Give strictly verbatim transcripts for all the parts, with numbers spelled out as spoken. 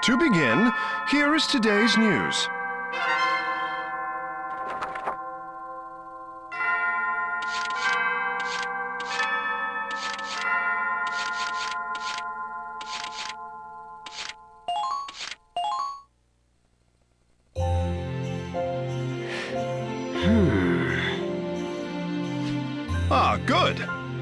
To begin, here is today's news. Hmm. Ah, good.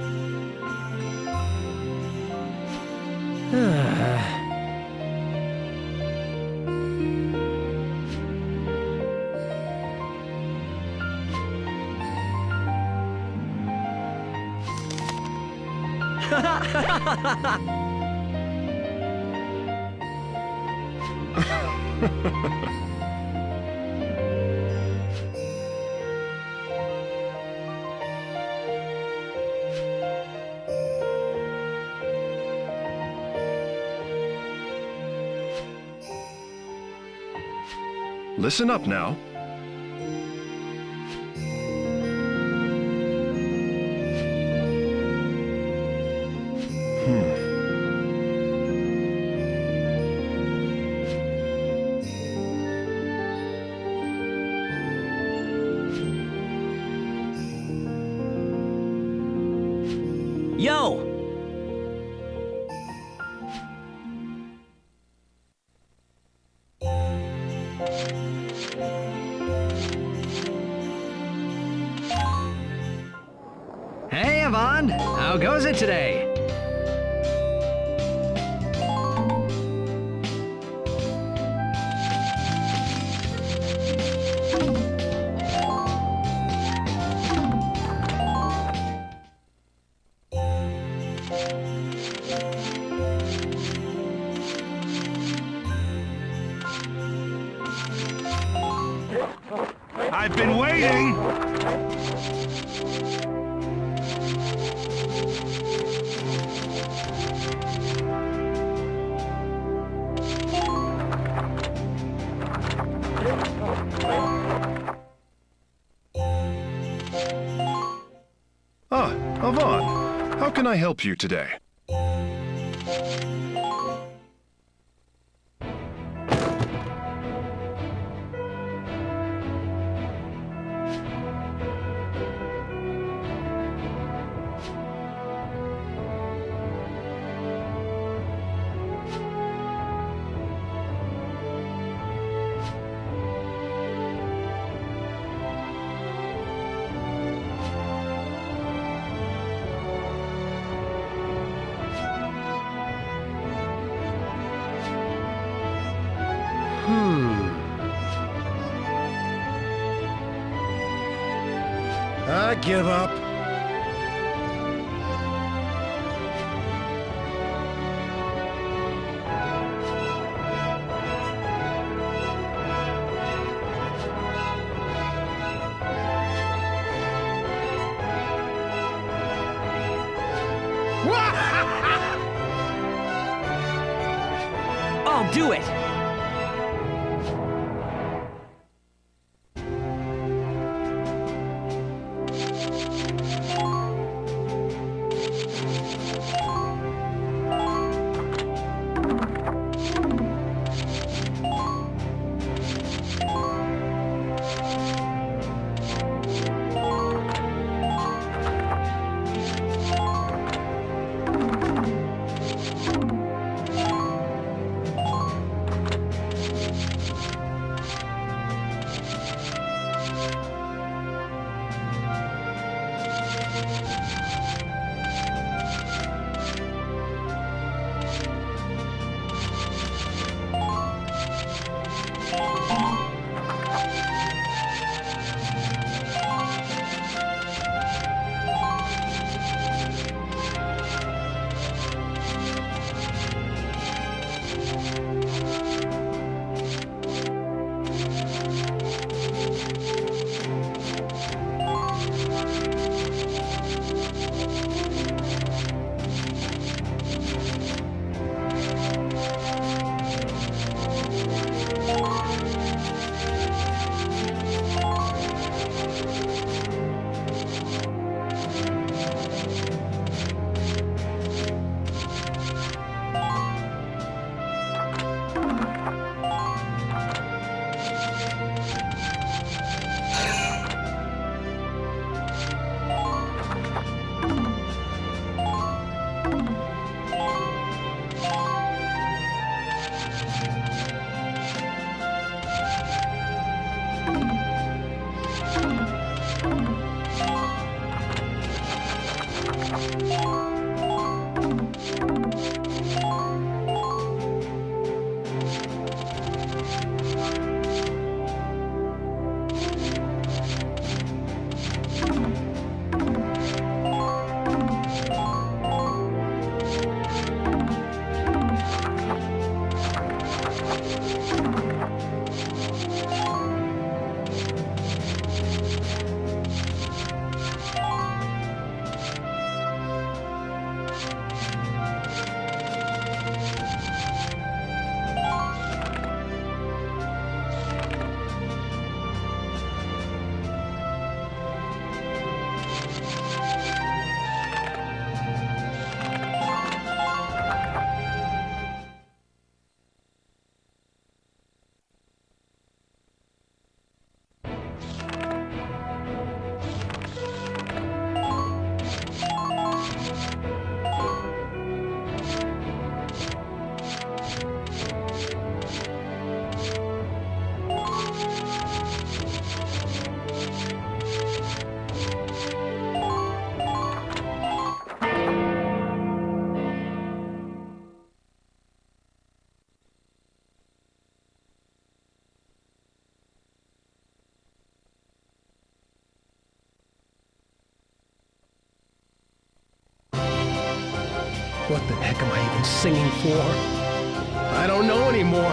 Listen up now. Hmm. Yo! Hey, Yvonne! How goes it today? I've been waiting! Ah, Yvonne, how can I help you today? Hmm. I give up. I'll do it! What the heck am I even singing for? I don't know anymore.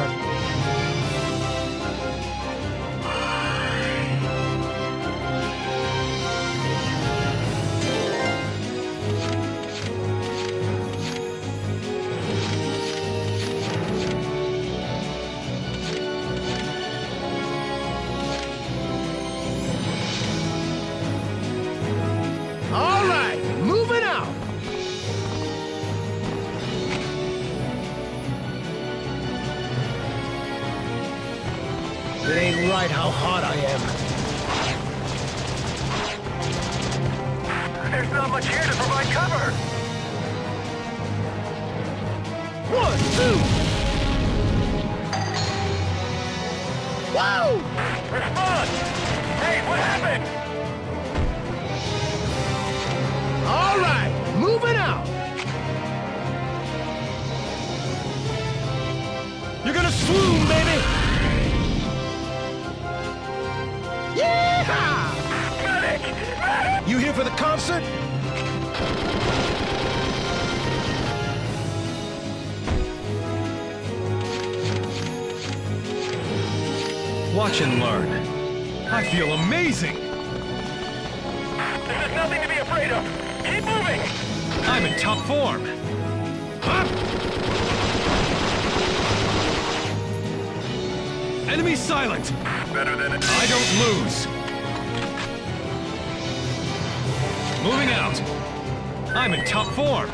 It ain't right how hot I am. There's not much here to provide cover. One, two. Whoa! Respond! Hey, what happened? All right, moving out. You're gonna swoon, baby. Yeah! Medic! Medic! You here for the concert? Watch and learn. I feel amazing! This is nothing to be afraid of! Keep moving! I'm in top form! Huh? Enemy silent! Better than it. I don't lose! Moving out! I'm in top form!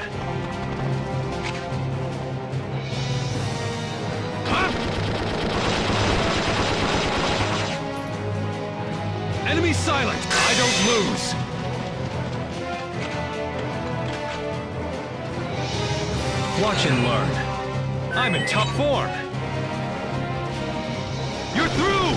Huh? Enemy silent! I don't lose! Watch and learn. I'm in top form! You're through!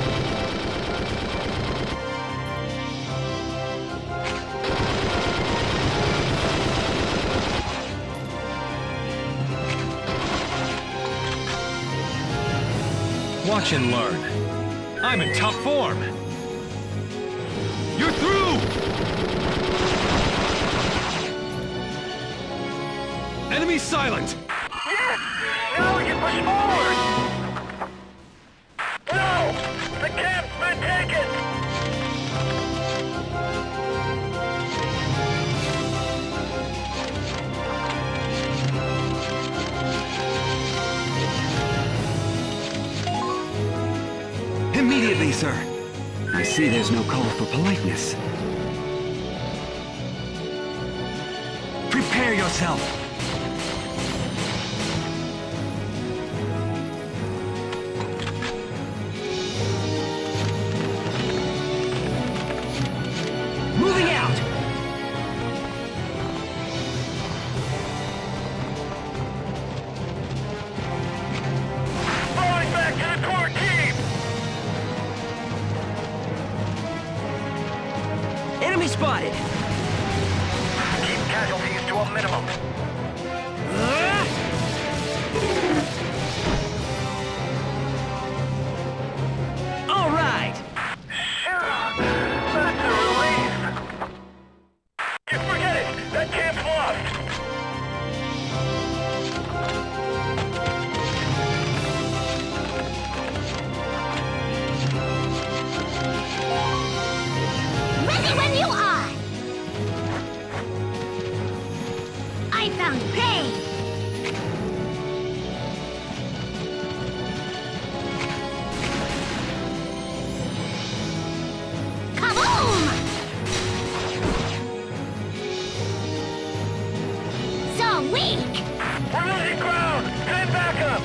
Watch and learn. I'm in top form! You're through! Enemy silent! Yes! Now we can push forward! No! The camp's been taken! Immediately, sir. I see there's no call for politeness. Prepare yourself! Moving out! Falling back to the core team! Enemy spotted! Keep casualties to a minimum. All right! That's a relief! You forget it! That camp's lost! Ready when you are! I found prey! Kaboom! So weak! We're losing ground! Send backup!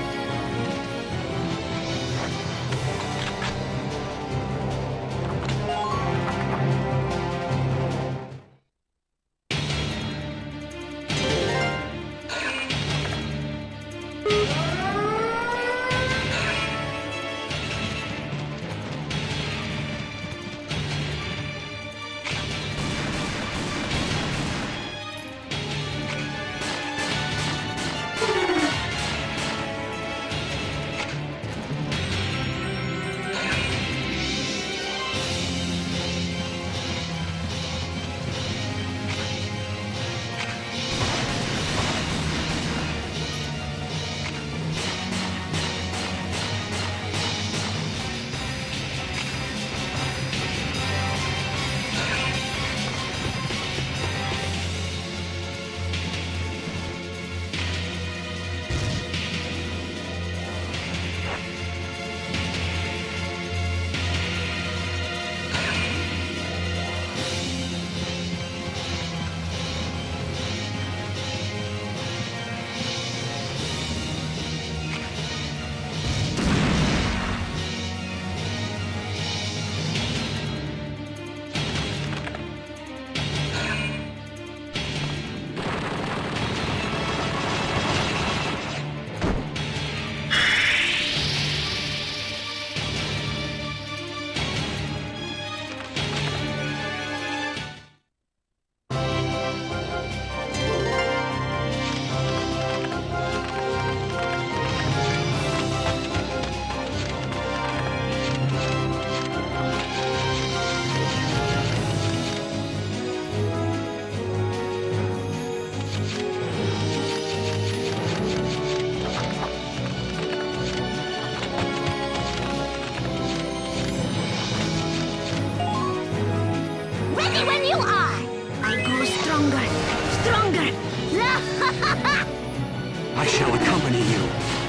I shall accompany you.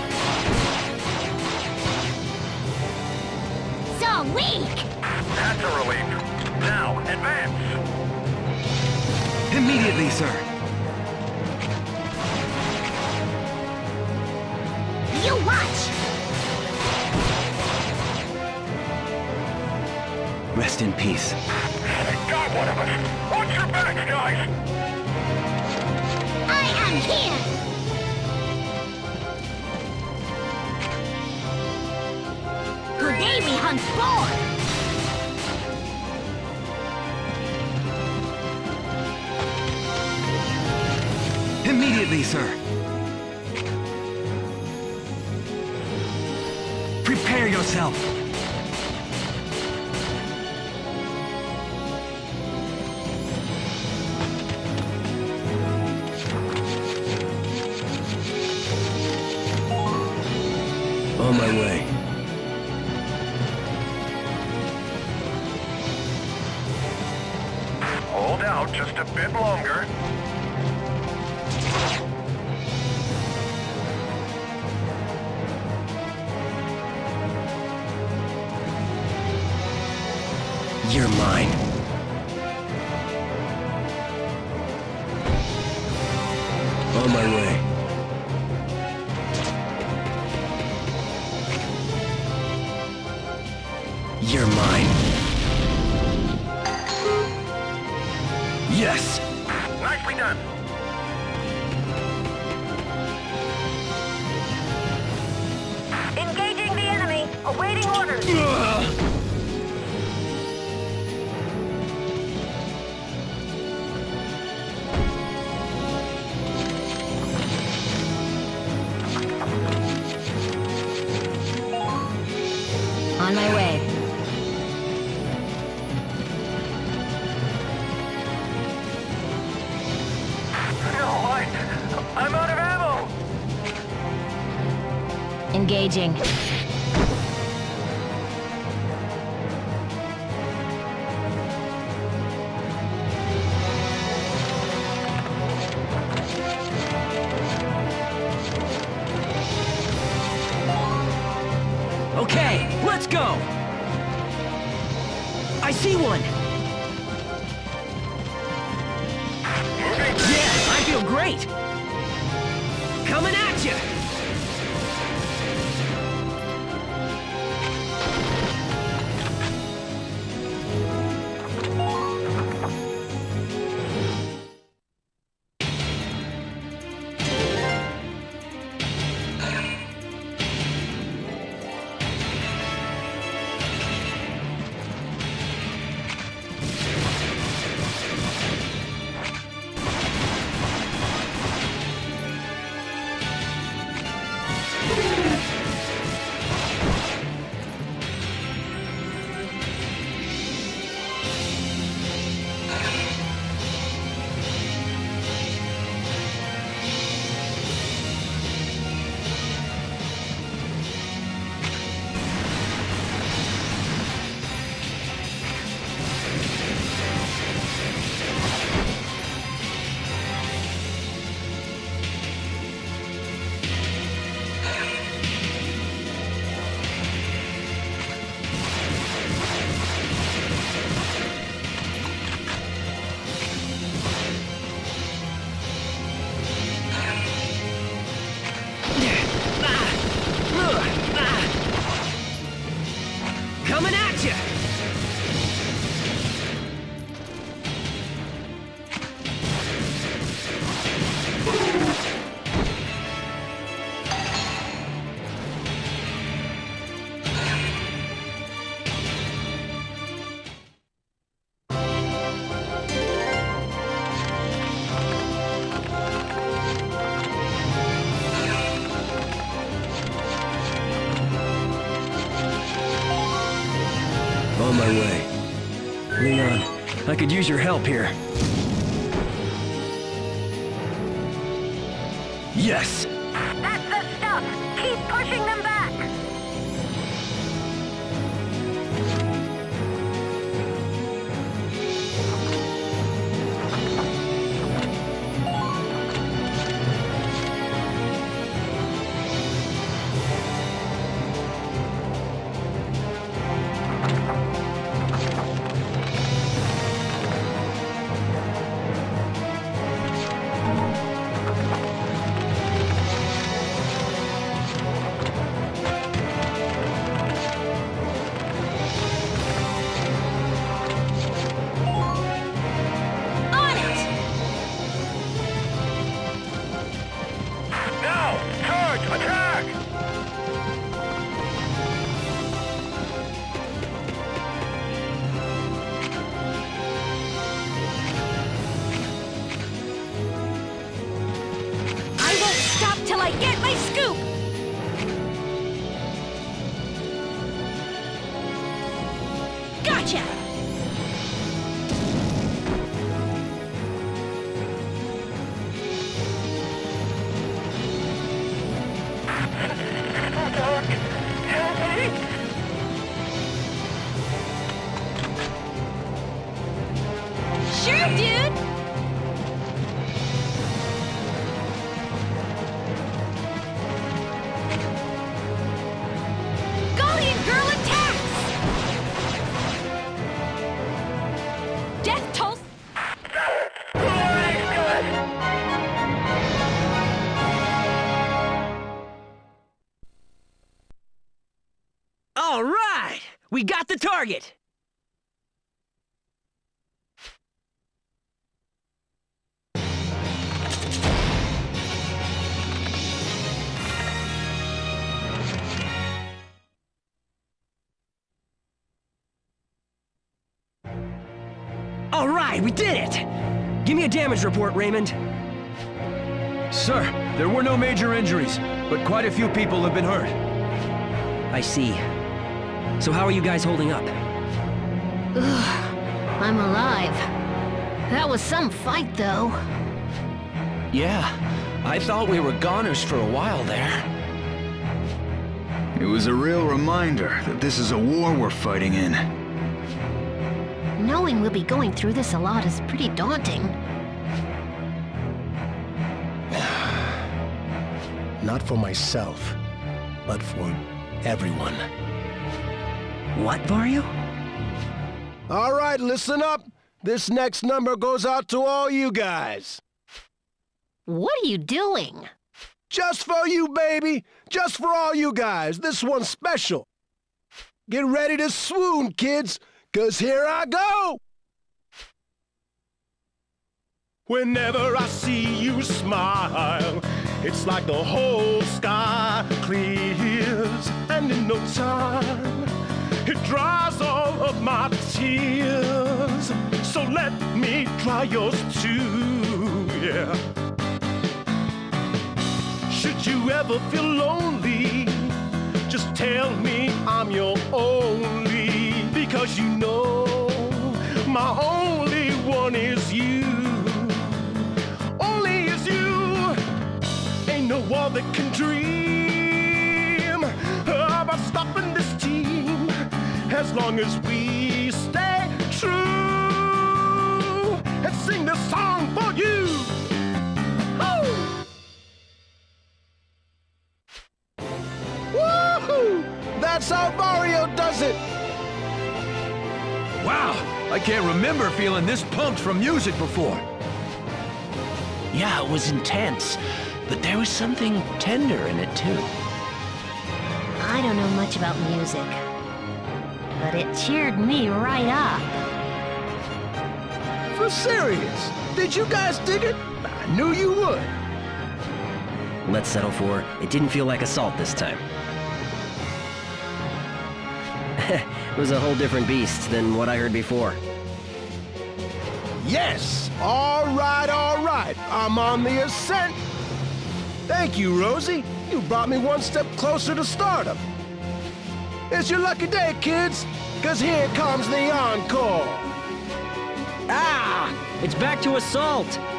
So weak! That's a relief. Now, advance! Immediately, sir. You watch! Rest in peace. Thank God, one of us! Watch your backs, guys! I am here! Today we hunt boar! Immediately, sir. Prepare yourself. On my way. Hold out just a bit longer. You're mine. On my way. You're mine. Yes! Nicely done. Engaging the enemy. Awaiting orders. On my way. No, I... I'm out of ammo! Engaging. Okay, let's go! I see one! Yeah, I feel great! Coming at you! Coming at you! On my way. Leon, I could use your help here. Yes! That's the stuff. Keep pushing them back. Doc, help me! Sure, dude! Guardian Girl attacks! Death tolls... All right! We got the target! All right, we did it! Give me a damage report, Raymond. Sir, there were no major injuries, but quite a few people have been hurt. I see. So how are you guys holding up? Ugh, I'm alive. That was some fight, though. Yeah, I thought we were goners for a while there. It was a real reminder that this is a war we're fighting in. Knowing we'll be going through this a lot is pretty daunting. Not for myself, but for everyone. What, Vario? All right, listen up. This next number goes out to all you guys. What are you doing? Just for you, baby. Just for all you guys. This one's special. Get ready to swoon, kids, 'cause here I go. Whenever I see you smile, it's like the whole sky clears, and in no time, it dries all of my tears. So let me dry yours too, yeah. Should you ever feel lonely, just tell me I'm your only, because you know my only one is you. Only is you. Ain't no one that can dream about stopping this team as long as we stay true and sing this song for you. Woo! Woohoo! That's how Vario does it! Wow, I can't remember feeling this pumped from music before. Yeah, it was intense, but there was something tender in it too. I don't know much about music, but it cheered me right up. For serious? Did you guys dig it? I knew you would. Let's settle for, it didn't feel like assault this time. It was a whole different beast than what I heard before. Yes! All right, all right. I'm on the ascent. Thank you, Rosie. You brought me one step closer to stardom. It's your lucky day, kids, 'cause here comes the encore. Ah! It's back to assault!